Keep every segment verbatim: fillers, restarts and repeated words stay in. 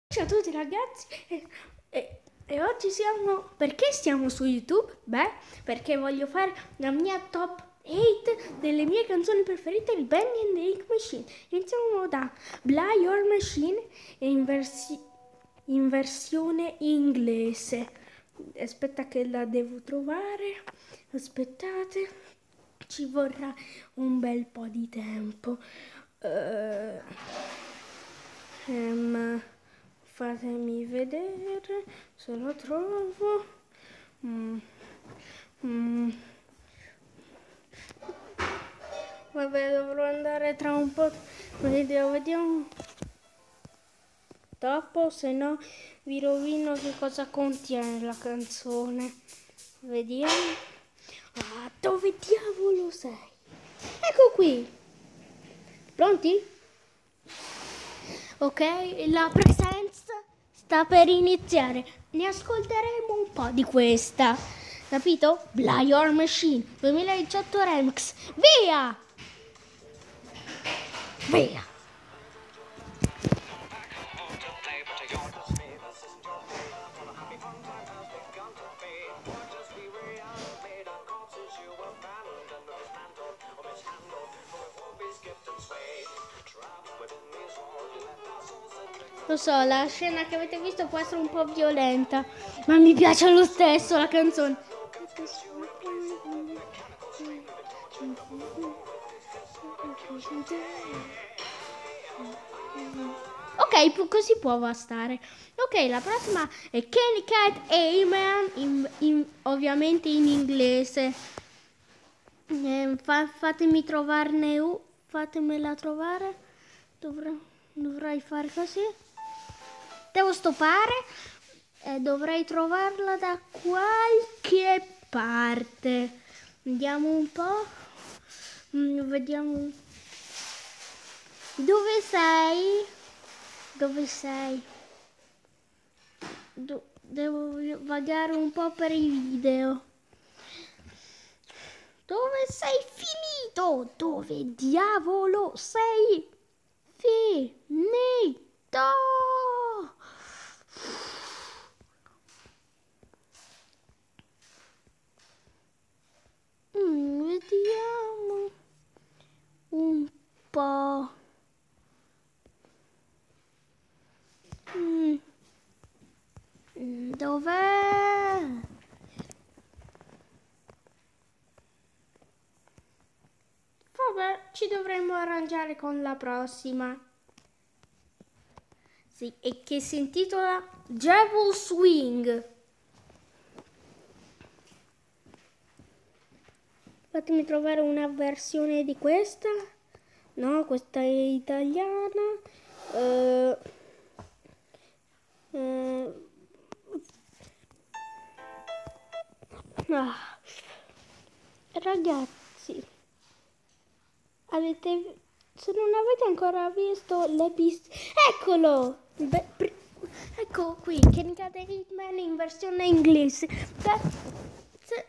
Ciao a tutti ragazzi e, e- e oggi siamo... Perché siamo su YouTube? Beh, perché voglio fare la mia top otto delle mie canzoni preferite, il Bendy and the Ink Machine. Iniziamo da Blow Your Machine in, versi- in versione inglese. Aspetta che la devo trovare. Aspettate, ci vorrà un bel po' di tempo. Uh, ehm, fatemi vedere se lo trovo. Mm. Mm. Vabbè, dovrò andare tra un po'. Vediamo, vediamo. Dopo, se no vi rovino che cosa contiene la canzone. Vediamo. Ah, dove diavolo sei? Ecco qui. Pronti? Ok, la presenza sta per iniziare. Ne ascolteremo un po' di questa. Capito? Blow Your Machine duemiladiciotto Remix. Via! Via! Lo so, la scena che avete visto può essere un po' violenta, ma mi piace lo stesso la canzone. Ok, così può bastare. Ok, la prossima è Kenny Cat Amen, in, in, ovviamente in inglese. Eh, fa, fatemi trovarne una, fatemela trovare. Dovrei, dovrei fare così. Devo stoppare e dovrei trovarla da qualche parte. Andiamo un po'. Mm, vediamo. Dove sei? Dove sei? Do- devo vagare un po' per i video. Dove sei finito? Dove diavolo sei finito? Mm, vediamo un po'. Mm. Dov'è? Vabbè, ci dovremmo arrangiare con la prossima. Sì, e che si intitola Devil Swing. Fatemi trovare una versione di questa. No, questa è italiana. Uh, uh, ah. Ragazzi, avete, se non avete ancora visto le piste, eccolo! Beh, ecco qui, Kenny Cat Hitman in versione inglese. Beh, se,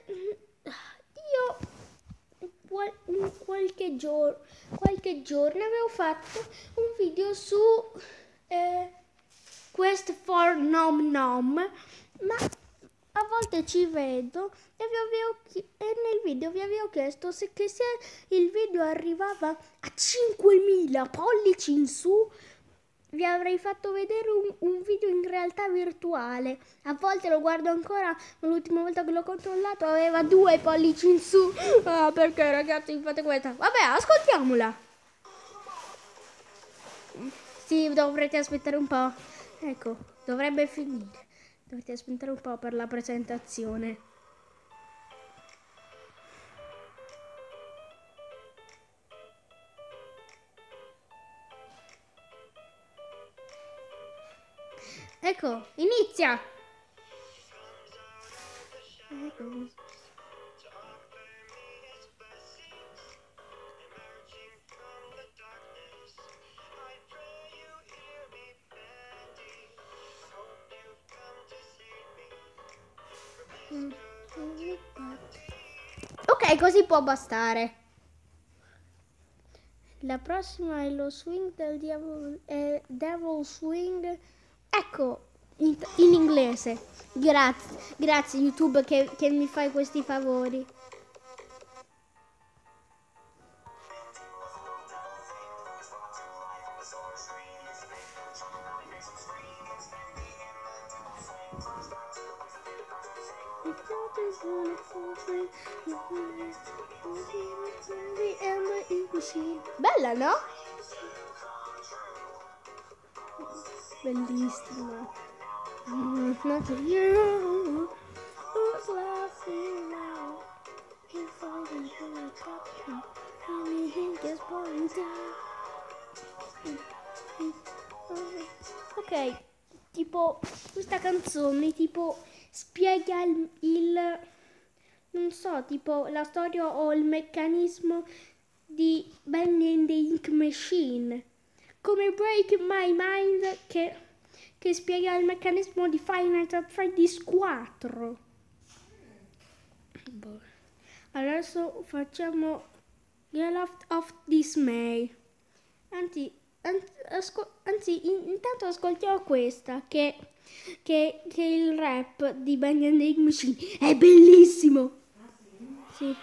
io qual, qualche, gior, qualche giorno avevo fatto un video su eh, Quest for Nom Nom, ma a volte ci vedo e, vi avevo, e nel video vi avevo chiesto se, che se il video arrivava a cinquemila pollici in su vi avrei fatto vedere un, un video in realtà virtuale. A volte lo guardo ancora, ma l'ultima volta che l'ho controllato aveva due pollici in su. Ah, perché ragazzi fate questa? Vabbè, ascoltiamola. Sì, dovrete aspettare un po'. Ecco, dovrebbe finire. Dovete aspettare un po' per la presentazione. Ecco, inizia! Ecco. Ok, così può bastare. La prossima è lo swing del Devil, eh, Devil Swing ecco, in, in inglese. Grazie, grazie YouTube che, che mi fai questi favori. Bella, no? Bellissima. Not you who's laughing now. He's falling from the top. And he gets falling down. Ok, tipo questa canzone tipo spiega il, il non so, tipo la storia o il meccanismo di Bendy and the Ink Machine, come Break My Mind che, che spiega il meccanismo di Five Nights at Freddy's quattro. Adesso facciamo Get Out of Dismay. Anzi, anzi, asco- anzi in, intanto ascoltiamo questa che, che, che il rap di Bendy and the Ink Machine è bellissimo. Sì.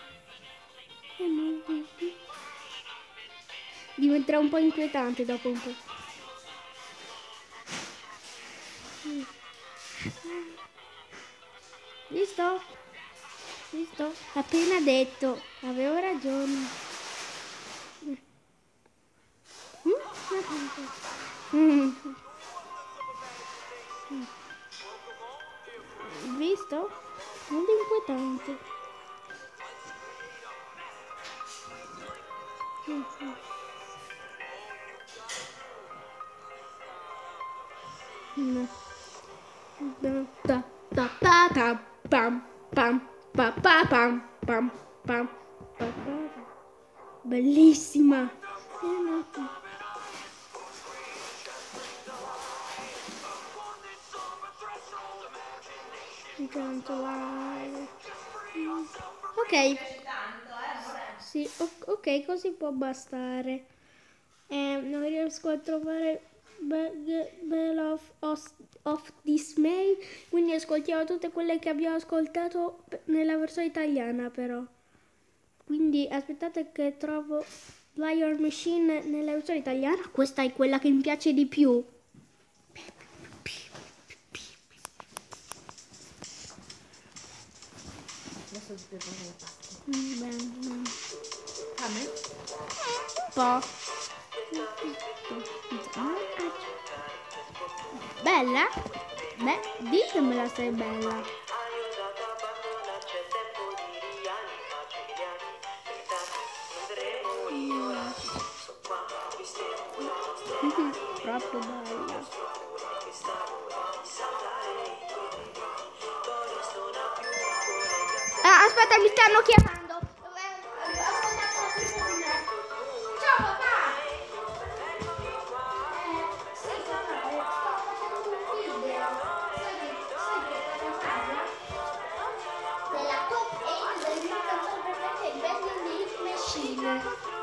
Diventerà un po' inquietante dopo un po'. Visto? Visto? Appena detto, avevo ragione. Mm. Visto? Molto inquietante. No. Da da da da pam pam pa pa pam pam pam pa, pa. Bellissima. Ok. Sì, ok, così può bastare. Eh, non riesco a trovare Bell of, of, of Dismay, quindi ascoltiamo tutte quelle che abbiamo ascoltato nella versione italiana però. Quindi aspettate che trovo Liar Machine nella versione italiana. Questa è quella che mi piace di più. Adesso devo fare Mm, bene, bene. a me? Un po'. Bella? Beh, ditemela se è bella. Mm. Proprio bella. Ah, aspetta, mi stanno chiamando. Ciao papà. Eh, sì, papà, eh, sto facendo un video. Sai che sai che cosa farla? Della top otto delle mie canzoni preferite, Bendy and the Ink Machine.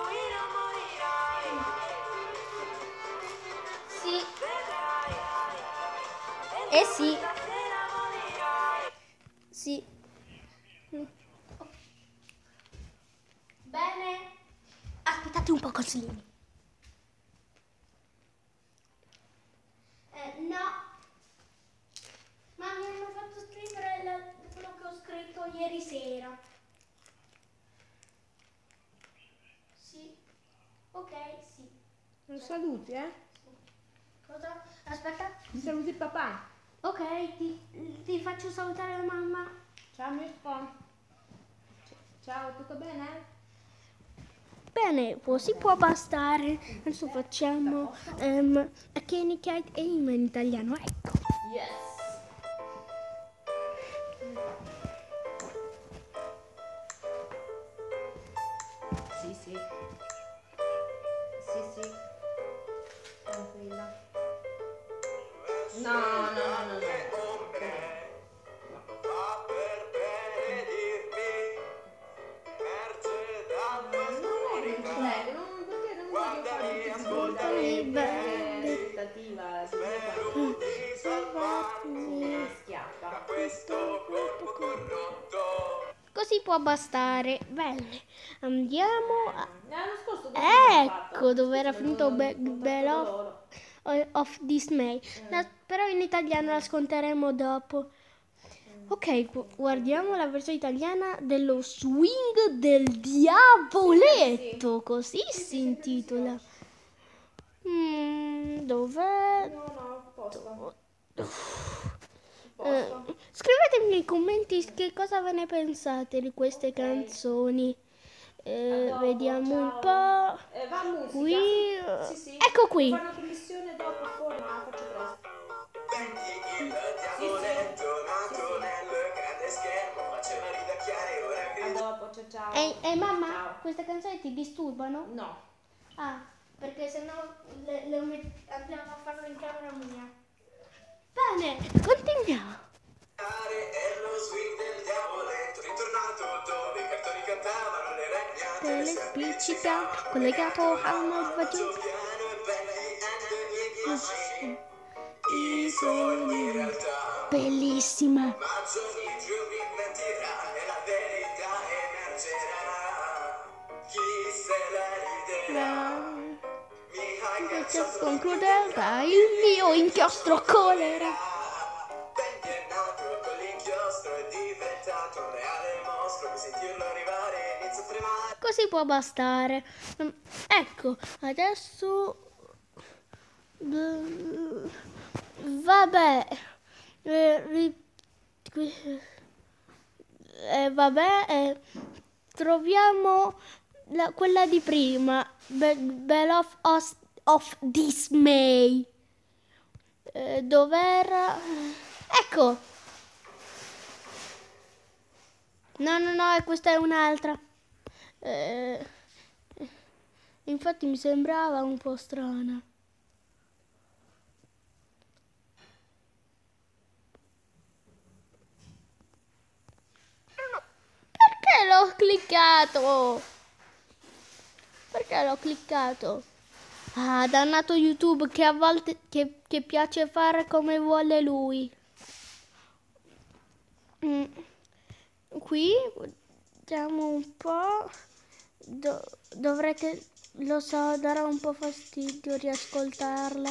Sì. Eh sì. Sì. Bene. Aspettate un po' Coslini. Eh, no. Ma mi hanno fatto scrivere la- quello che ho scritto ieri sera. Sì. Ok, sì. Non saluti, eh? Cosa? Aspetta. Mi saluti il papà. Ok, ti, ti faccio salutare la mamma. Ciao Mirko. Ciao, tutto bene? Bene, così può bastare. Adesso facciamo um, a Kenny Cat Aim in italiano, ecco. Yes. Sì, sì. Sì, sì. Tranquilla. No, no, no, no, no. questo corpo corrotto. Così può bastare. Bene, andiamo a... L'anno scorso così abbiamo Ecco fatto. dove era Sì, finito l'hanno- Be- l'hanno Bell fatto of, loro. of Dismay. La- però in italiano la ascolteremo dopo. Ok, gu- guardiamo la versione italiana dello Swing del Diavoletto, così si intitola. Mm, dov'è? No, no, posto. Eh, scrivetemi nei commenti che cosa ve ne pensate di queste canzoni. Eh, dopo, vediamo un ciao. po'. Eh, va musica. Qui, eh, Sì, sì. ecco qui. Devo fare una commissione dopo fuori, ma faccio presto. Becky il diavoletto nato nel grande schermo, faceva ridacchiare, ora A grida. dopo, ciao ciao. Ehi, ehi, mamma, Ciao. queste canzoni ti disturbano? No. Ah, perché sennò le, le met- andiamo a farlo in camera mia. Bene, continuiamo. È lo swing del diavoletto, ritornato dove i cartoni cantavano, le regnate, Te le le serpenti spiccicà, collegato a una faccio giù. piano e Becky and the Machine. I sogni in realtà, Bellissima. ma giorni giù mi mentirà e la verità emergerà. Chi se la riderà? Mi hai cacciato Con crudeltà il mio inchiostro colera. Becky è nato con l'inchiostro, è diventato un reale mostro, per sentirlo arrivare inizio a tremare. Così può bastare. Mm, Ecco, adesso... Mm, Vabbè. Eh, ri- qui- eh, vabbè, eh, troviamo la- quella di prima, Be- Bell of, Os- of Dismay. Eh, dov'era? Ecco. No, no, no, questa è un'altra. Eh, infatti mi sembrava un po' strana. Perché l'ho cliccato? Perché l'ho cliccato? Ah, dannato YouTube che a volte che, che piace fare come vuole lui. Mm. Qui vediamo un po'. Do- dovrete, lo so, darà un po' fastidio riascoltarla.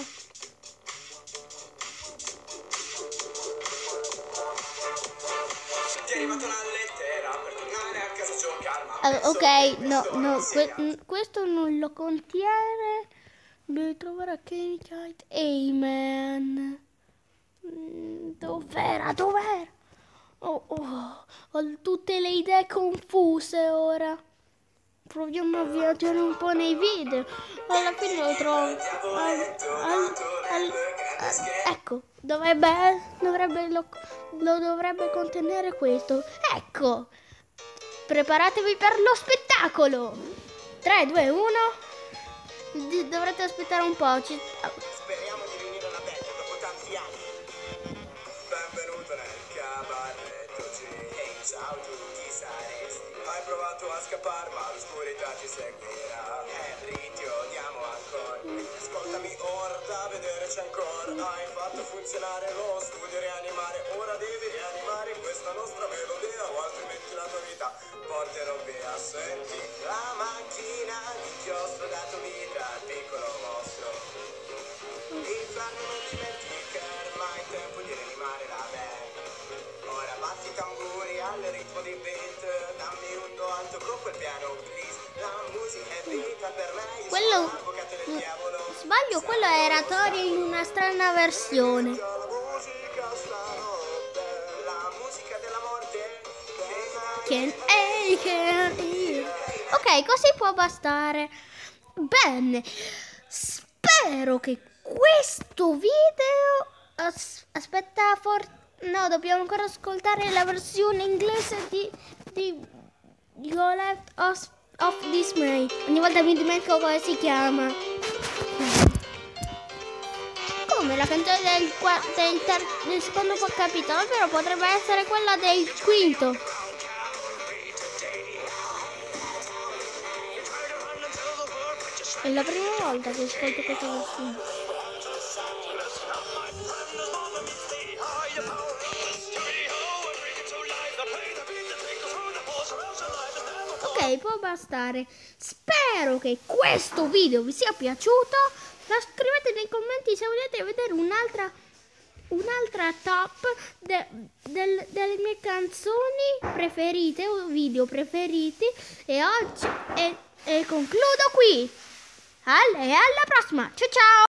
Ti è arrivata una lettera per tornare a casa a giocare, ma Ah, penso ok, che no, questo no, non que- sia. mm, questo non lo contiene. Devi trovare a Kenny Kite. Amen. Mm, Dov'era? Dov'era? Oh, oh, ho tutte le idee confuse ora. Proviamo a viaggiare un po' nei video. Alla fine lo trovo. Al, al- al- al- ecco, dovrebbe, dovrebbe lo, lo dovrebbe contenere questo. Ecco. Preparatevi per lo spettacolo. tre, due, uno. D- dovrete aspettare un po'. Ci- Speriamo di riunire la band dopo tanti anni. Benvenuto nel cabaretto G. Ehi, ciao, tu chi saresti? Hai provato a scappare, ma l'oscurità ti seguirà. Henry, ti odiamo ancora. Ascoltami ora, da vedere c'è ancora. Hai fatto funzionare lo studio rianimare. Ora devi rianimare questa nostra melodia, o altrimenti la tua vita porterò via. Senti la macchina di inchiostro dato vita al piccolo mostro. L'inferno non dimenticare mai, tempo di rianimare la band. Ora batti i tamburi al ritmo di beat, dammi un do alto con quel piano please. La musica è vita per me, io Quello- sono l'avvocato del diavolo. Sbaglio, quello era Tori in una strana versione. La musica stanotte, la musica della morte. Can I can hear. Ok, così può bastare. Bene, spero che questo video... as- aspetta, for... no, dobbiamo ancora ascoltare la versione inglese di, di You Left Us of Dismay. Ogni volta mi dimentico come si chiama. Come la canzone del, qua- del, ter- del secondo capitolo, però potrebbe essere quella del quinto. È la prima volta che ascolto questa versione. Ok, può bastare. Spero che questo video vi sia piaciuto. La scrivete nei commenti se volete vedere un'altra un'altra top de, del, delle mie canzoni preferite o video preferiti. E oggi e, e concludo qui. All- e alla prossima. Ciao ciao.